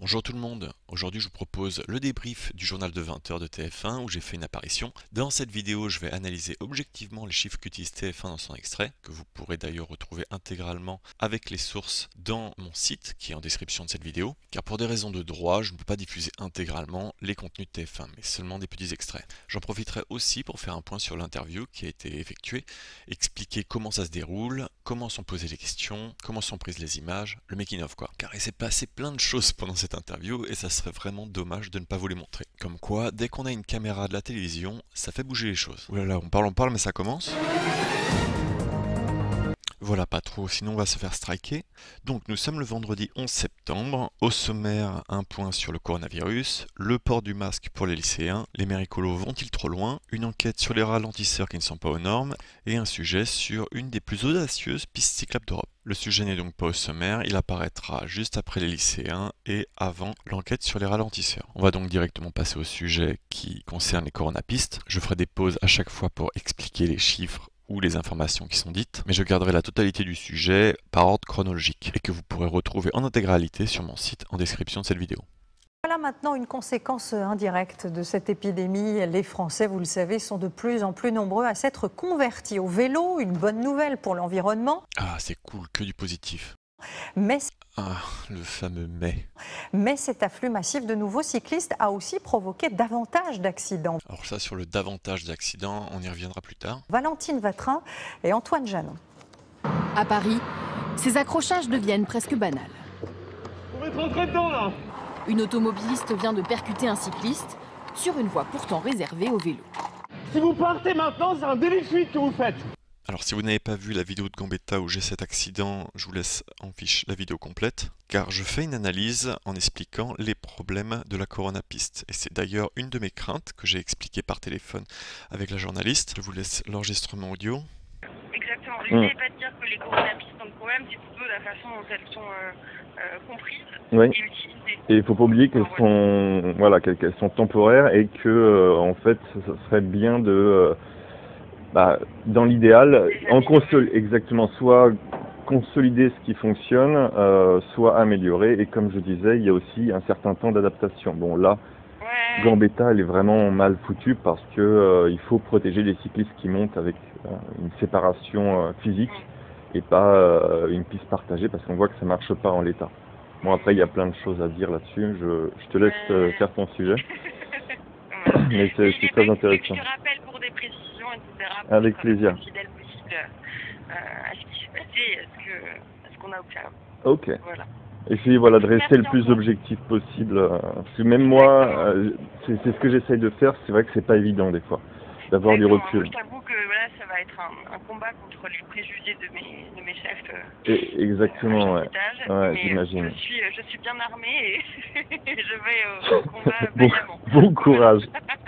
Bonjour tout le monde, aujourd'hui je vous propose le débrief du journal de 20h de TF1 où j'ai fait une apparition. Dans cette vidéo je vais analyser objectivement les chiffres qu'utilise TF1 dans son extrait, que vous pourrez d'ailleurs retrouver intégralement avec les sources dans mon site qui est en description de cette vidéo, car pour des raisons de droit je ne peux pas diffuser intégralement les contenus de TF1 mais seulement des petits extraits. J'en profiterai aussi pour faire un point sur l'interview qui a été effectuée, expliquer comment ça se déroule, comment sont posées les questions, comment sont prises les images, le making of quoi. Car il s'est passé plein de choses pendant cette interview et ça serait vraiment dommage de ne pas vous les montrer. Comme quoi, dès qu'on a une caméra de la télévision, ça fait bouger les choses. Oulala, on parle, mais ça commence. Voilà, pas trop, sinon on va se faire striker. Donc nous sommes le vendredi 11 septembre. Au sommaire, un point sur le coronavirus, le port du masque pour les lycéens, les maires écolos vont-ils trop loin, une enquête sur les ralentisseurs qui ne sont pas aux normes, et un sujet sur une des plus audacieuses pistes cyclables d'Europe. Le sujet n'est donc pas au sommaire, il apparaîtra juste après les lycéens et avant l'enquête sur les ralentisseurs. On va donc directement passer au sujet qui concerne les coronapistes. Je ferai des pauses à chaque fois pour expliquer les chiffres ou les informations qui sont dites, mais je garderai la totalité du sujet par ordre chronologique et que vous pourrez retrouver en intégralité sur mon site en description de cette vidéo. Voilà maintenant une conséquence indirecte de cette épidémie. Les Français, vous le savez, sont de plus en plus nombreux à s'être convertis au vélo, une bonne nouvelle pour l'environnement. Ah, c'est cool, que du positif. Mais le fameux mais. Mais cet afflux massif de nouveaux cyclistes a aussi provoqué davantage d'accidents. Alors ça, sur le davantage d'accidents, on y reviendra plus tard. Valentine Vatrin et Antoine Janon. À Paris, ces accrochages deviennent presque banals. On va être rentré dedans là. Une automobiliste vient de percuter un cycliste sur une voie pourtant réservée aux vélos. Si vous partez maintenant, c'est un délit de fuite que vous faites. Alors si vous n'avez pas vu la vidéo de Gambetta où j'ai cet accident, je vous laisse en fiche la vidéo complète, car je fais une analyse en expliquant les problèmes de la coronapiste. Et c'est d'ailleurs une de mes craintes que j'ai expliqué par téléphone avec la journaliste. Je vous laisse l'enregistrement audio. Exactement. Je n'essayais pas de dire que les coronapistes ont le problème, c'est plutôt la façon dont elles sont comprises et utilisées. Et il ne faut pas oublier qu'elles sont, voilà, qu'elles sont temporaires et que en fait, ce serait bien de... dans l'idéal, exactement, soit consolider ce qui fonctionne, soit améliorer. Et comme je disais, il y a aussi un certain temps d'adaptation. Bon là, Gambetta, elle est vraiment mal foutue parce que il faut protéger les cyclistes qui montent avec une séparation physique et pas une piste partagée parce qu'on voit que ça marche pas en l'état. Bon après, il y a plein de choses à dire là-dessus. Je te laisse faire ton sujet. Mais c'est très intéressant. Je te rappelle pour des précisions, etc. Avec plaisir. Fidèle possible à ce qui s'est passé, à ce qu'on a observé. Ok. Voilà. Essayez voilà, de rester le plus objectif possible. Parce que même moi, c'est ce que j'essaye de faire. C'est vrai que c'est pas évident des fois d'avoir du recul. Je t'avoue que voilà, ça va être un combat contre les préjugés de mes chefs. Exactement, ouais. J'imagine. Je suis bien armée et je vais au combat vaillamment. Bon courage.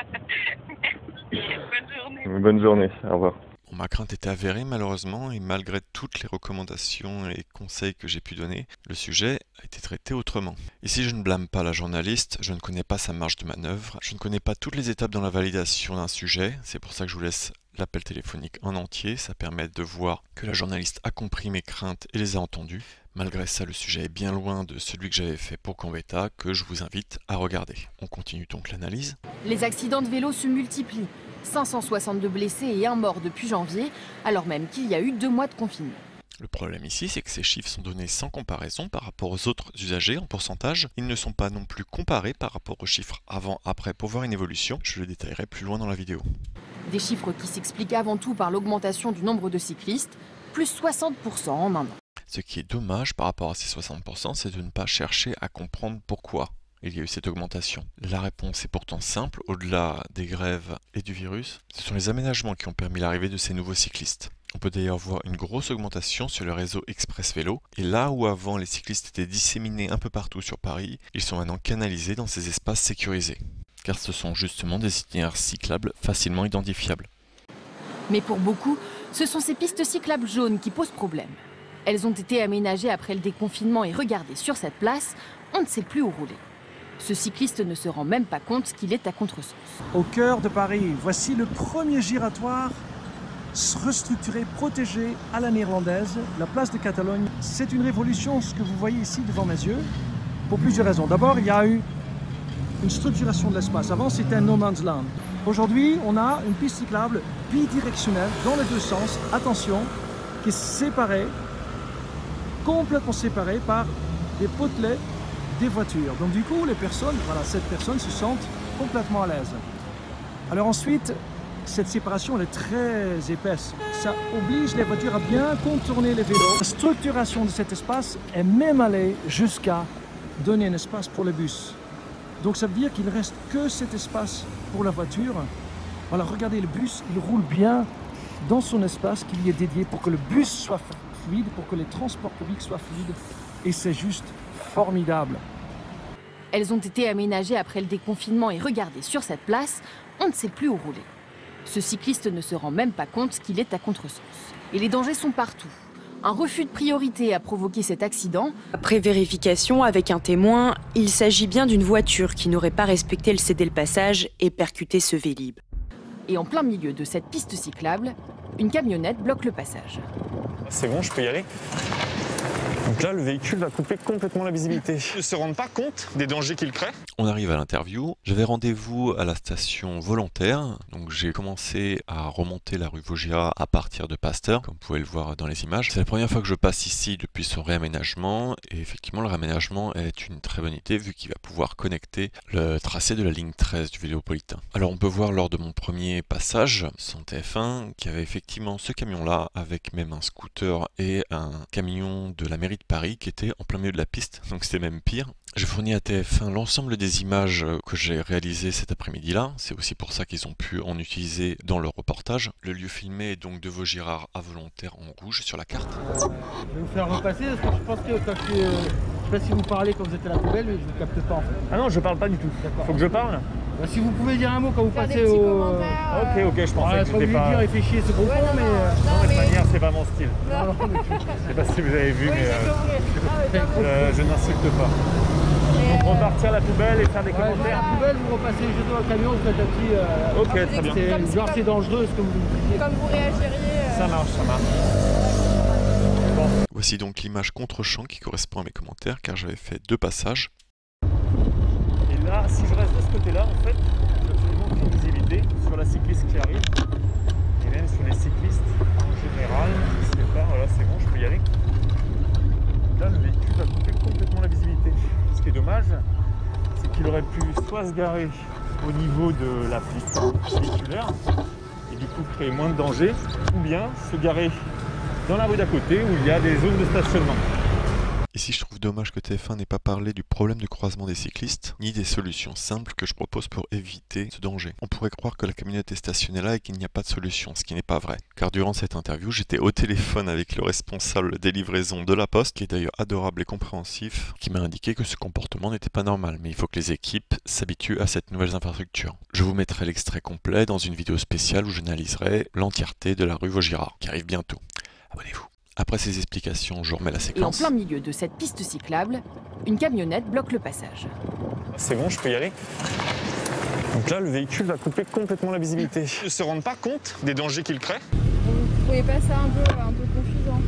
Merci. Bonne journée. Bonne journée. Au revoir. Ma crainte était avérée malheureusement et malgré toutes les recommandations et conseils que j'ai pu donner, le sujet a été traité autrement. Ici je ne blâme pas la journaliste, je ne connais pas sa marge de manœuvre, je ne connais pas toutes les étapes dans la validation d'un sujet, c'est pour ça que je vous laisse l'appel téléphonique en entier, ça permet de voir que la journaliste a compris mes craintes et les a entendues. Malgré ça, le sujet est bien loin de celui que j'avais fait pour Gambetta, que je vous invite à regarder. On continue donc l'analyse. Les accidents de vélo se multiplient. 562 blessés et un mort depuis janvier, alors même qu'il y a eu 2 mois de confinement. Le problème ici, c'est que ces chiffres sont donnés sans comparaison par rapport aux autres usagers en pourcentage. Ils ne sont pas non plus comparés par rapport aux chiffres avant-après pour voir une évolution. Je le détaillerai plus loin dans la vidéo. Des chiffres qui s'expliquent avant tout par l'augmentation du nombre de cyclistes, plus 60% en un an. Ce qui est dommage par rapport à ces 60%, c'est de ne pas chercher à comprendre pourquoi il y a eu cette augmentation. La réponse est pourtant simple, au-delà des grèves et du virus. Ce sont les aménagements qui ont permis l'arrivée de ces nouveaux cyclistes. On peut d'ailleurs voir une grosse augmentation sur le réseau Express Vélo. Et là où avant les cyclistes étaient disséminés un peu partout sur Paris, ils sont maintenant canalisés dans ces espaces sécurisés. Car ce sont justement des itinéraires cyclables facilement identifiables. Mais pour beaucoup, ce sont ces pistes cyclables jaunes qui posent problème. Elles ont été aménagées après le déconfinement et regardez, sur cette place, on ne sait plus où rouler. Ce cycliste ne se rend même pas compte qu'il est à contresens. Au cœur de Paris, voici le premier giratoire restructuré, protégé à la néerlandaise, la place de Catalogne. C'est une révolution, ce que vous voyez ici devant mes yeux. pour plusieurs raisons. D'abord, il y a eu une structuration de l'espace. Avant, c'était un no man's land. Aujourd'hui, on a une piste cyclable bidirectionnelle dans les deux sens, attention, qui est séparée, complètement séparée par des potelets des voitures. Donc du coup, les personnes, voilà, 7 personnes se sentent complètement à l'aise. Alors ensuite, cette séparation elle est très épaisse. Ça oblige les voitures à bien contourner les vélos. La structuration de cet espace est même allée jusqu'à donner un espace pour les bus. Donc ça veut dire qu'il ne reste que cet espace pour la voiture. Voilà, regardez le bus, il roule bien dans son espace qui lui est dédié pour que le bus soit fluide, pour que les transports publics soient fluides. Et c'est juste formidable. Elles ont été aménagées après le déconfinement et regardez, sur cette place, on ne sait plus où rouler. Ce cycliste ne se rend même pas compte qu'il est à contresens. Et les dangers sont partout. Un refus de priorité a provoqué cet accident. Après vérification avec un témoin, il s'agit bien d'une voiture qui n'aurait pas respecté le cédé-le-passage et percuté ce Vélib. Et en plein milieu de cette piste cyclable, une camionnette bloque le passage. C'est bon, je peux y aller. Donc là, le véhicule va couper complètement la visibilité. Ils ne se rendent pas compte des dangers qu'il crée. On arrive à l'interview. J'avais rendez-vous à la station Volontaire. Donc j'ai commencé à remonter la rue Vaugirard à partir de Pasteur, comme vous pouvez le voir dans les images. C'est la première fois que je passe ici depuis son réaménagement. Et effectivement, le réaménagement est une très bonne idée vu qu'il va pouvoir connecter le tracé de la ligne 13 du Vélopolitain. Alors on peut voir lors de mon premier passage sans TF1 qu'il y avait effectivement ce camion-là avec même un scooter et un camion de la mairie de Paris qui était en plein milieu de la piste, donc c'était même pire. J'ai fourni à TF1 l'ensemble des images que j'ai réalisées cet après-midi-là, c'est aussi pour ça qu'ils ont pu en utiliser dans leur reportage. Le lieu filmé est donc de Vaugirard à Volontaire en rouge sur la carte. Je vais vous faire repasser parce que je pense que quand je sais pas si vous parlez quand vous êtes à la poubelle, mais je vous capte pas en fait. Ah non, je parle pas du tout. Faut que je parle. Bah, si vous pouvez dire un mot quand vous passez au... Ok, je pensais que c'était pas... dire et fait chier, c'est bon, ouais, mais... Non, de toute manière, c'est pas mon style. Non. Je sais pas si vous avez vu, mais je n'insulte pas. Donc repartir à la poubelle et faire des commentaires. À la poubelle, vous repassez juste dans le camion, vous faites un petit... Ok, très bien. Genre c'est dangereux ce que vous disiez. Comme vous réagiriez... Ça marche. Bon. Voici donc l'image contre-champ qui correspond à mes commentaires, car j'avais fait 2 passages. Et là, si je reste de ce côté-là, en fait, j'ai absolument aucune visibilité sur la cycliste qui arrive. Et même sur les cyclistes en général. Je sais pas, voilà, c'est bon, je peux y aller. Là, le véhicule va couper complètement la visibilité. Ce qui est dommage, c'est qu'il aurait pu soit se garer au niveau de la piste véhiculaire et du coup créer moins de danger, ou bien se garer dans la rue d'à côté où il y a des zones de stationnement. Ici, je trouve dommage que TF1 n'ait pas parlé du problème de croisement des cyclistes, ni des solutions simples que je propose pour éviter ce danger. On pourrait croire que la camionnette est stationnée là et qu'il n'y a pas de solution, ce qui n'est pas vrai. Car durant cette interview, j'étais au téléphone avec le responsable des livraisons de la Poste, qui est d'ailleurs adorable et compréhensif, qui m'a indiqué que ce comportement n'était pas normal, mais il faut que les équipes s'habituent à cette nouvelle infrastructure. Je vous mettrai l'extrait complet dans une vidéo spéciale où j'analyserai l'entièreté de la rue Vaugirard, qui arrive bientôt. Abonnez-vous. Après ces explications, je remets la séquence. Et en plein milieu de cette piste cyclable, une camionnette bloque le passage. C'est bon, je peux y aller. Donc là, le véhicule va couper complètement la visibilité. Ils ne se rendent pas compte des dangers qu'il crée. Vous trouvez pas ça un peu confusant?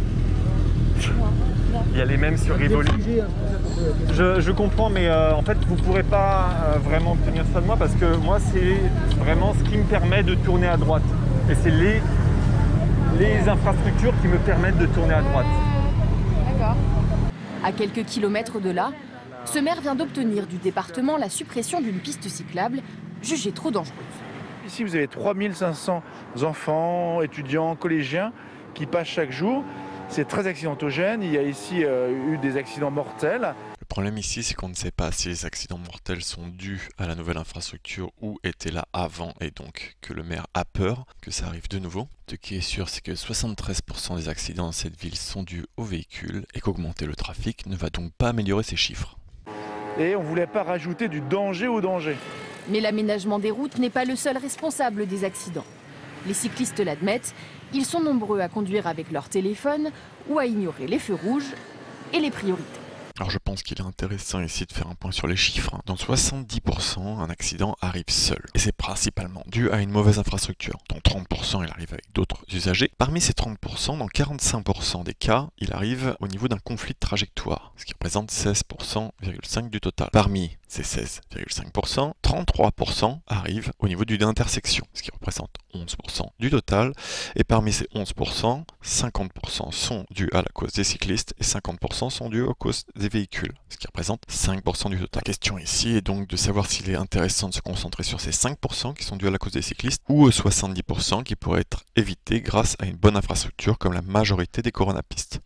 Il y a les mêmes sur Rivoli. Je comprends, mais en fait, vous ne pourrez pas vraiment obtenir ça de moi parce que moi, c'est vraiment ce qui me permet de tourner à droite. Et c'est les infrastructures qui me permettent de tourner à droite. D'accord. À quelques kilomètres de là, ce maire vient d'obtenir du département la suppression d'une piste cyclable jugée trop dangereuse. Ici, vous avez 3500 enfants, étudiants, collégiens qui passent chaque jour. C'est très accidentogène. Il y a ici eu des accidents mortels. Le problème ici, c'est qu'on ne sait pas si les accidents mortels sont dus à la nouvelle infrastructure ou étaient là avant et donc que le maire a peur que ça arrive de nouveau. Ce qui est sûr, c'est que 73% des accidents dans cette ville sont dus aux véhicules et qu'augmenter le trafic ne va donc pas améliorer ces chiffres. Et on ne voulait pas rajouter du danger au danger. Mais l'aménagement des routes n'est pas le seul responsable des accidents. Les cyclistes l'admettent, ils sont nombreux à conduire avec leur téléphone ou à ignorer les feux rouges et les priorités. Alors je pense qu'il est intéressant ici de faire un point sur les chiffres. Dans 70%, un accident arrive seul. Et c'est principalement dû à une mauvaise infrastructure. Dans 30%, il arrive avec d'autres usagers. Parmi ces 30%, dans 45% des cas, il arrive au niveau d'un conflit de trajectoire, ce qui représente 16,5% du total. Parmi ces 16,5%, 33% arrivent au niveau d'une intersection, ce qui représente 11% du total. Et parmi ces 11%, 50% sont dus à la cause des cyclistes et 50% sont dus aux causes des véhicules, ce qui représente 5% du total. La question ici est donc de savoir s'il est intéressant de se concentrer sur ces 5% qui sont dus à la cause des cyclistes ou aux 70% qui pourraient être évités grâce à une bonne infrastructure comme la majorité des coronapistes.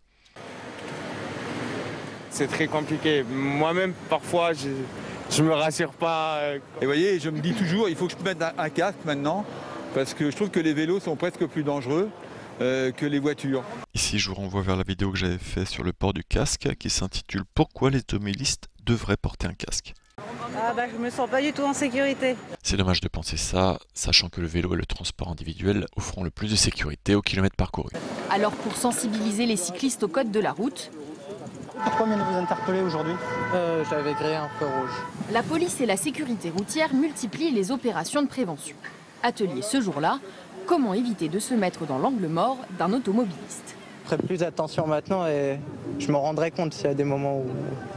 C'est très compliqué. Moi-même, parfois, je me rassure pas. Et vous voyez, je me dis toujours, il faut que je mette un casque maintenant, parce que je trouve que les vélos sont presque plus dangereux que les voitures. Ici, je vous renvoie vers la vidéo que j'avais faite sur le port du casque, qui s'intitule « Pourquoi les automobilistes devraient porter un casque ?» Je me sens pas du tout en sécurité. C'est dommage de penser ça, sachant que le vélo et le transport individuel offront le plus de sécurité au kilomètre parcouru. Alors pour sensibiliser les cyclistes au code de la route, pourquoi vient de vous interpeller aujourd'hui? J'avais grillé un feu rouge. La police et la sécurité routière multiplient les opérations de prévention. Atelier ce jour-là, comment éviter de se mettre dans l'angle mort d'un automobiliste. Je ferai plus attention maintenant et je me rendrai compte s'il y a des moments où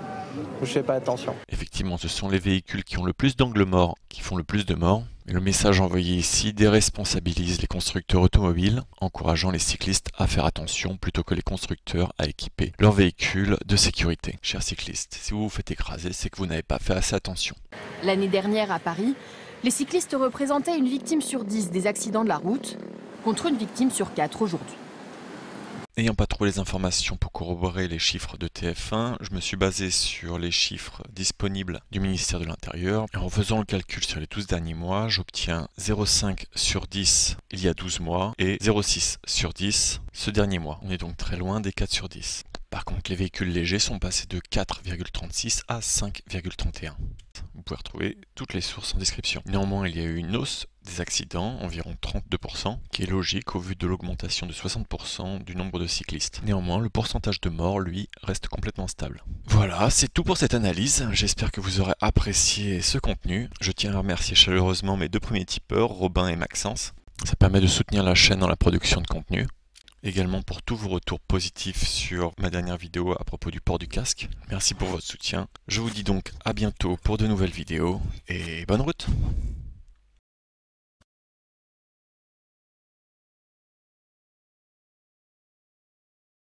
je fais pas attention. Effectivement, ce sont les véhicules qui ont le plus d'angles morts qui font le plus de morts. Et le message envoyé ici déresponsabilise les constructeurs automobiles, encourageant les cyclistes à faire attention plutôt que les constructeurs à équiper leurs véhicules de sécurité. Chers cyclistes, si vous vous faites écraser, c'est que vous n'avez pas fait assez attention. L'année dernière à Paris, les cyclistes représentaient une victime sur 10 des accidents de la route, contre une victime sur 4 aujourd'hui. N'ayant pas trouvé les informations pour corroborer les chiffres de TF1, je me suis basé sur les chiffres disponibles du ministère de l'Intérieur. Et en faisant le calcul sur les 12 derniers mois, j'obtiens 0,5 sur 10 il y a 12 mois et 0,6 sur 10 ce dernier mois. On est donc très loin des 4 sur 10. Par contre, les véhicules légers sont passés de 4,36 à 5,31. Vous pouvez retrouver toutes les sources en description. Néanmoins, il y a eu une hausse des accidents, environ 32%, qui est logique au vu de l'augmentation de 60% du nombre de cyclistes. Néanmoins, le pourcentage de morts, lui, reste complètement stable. Voilà, c'est tout pour cette analyse. J'espère que vous aurez apprécié ce contenu. Je tiens à remercier chaleureusement mes deux premiers tipeurs, Robin et Maxence. Ça permet de soutenir la chaîne dans la production de contenu. Également pour tous vos retours positifs sur ma dernière vidéo à propos du port du casque. Merci pour votre soutien. Je vous dis donc à bientôt pour de nouvelles vidéos et bonne route!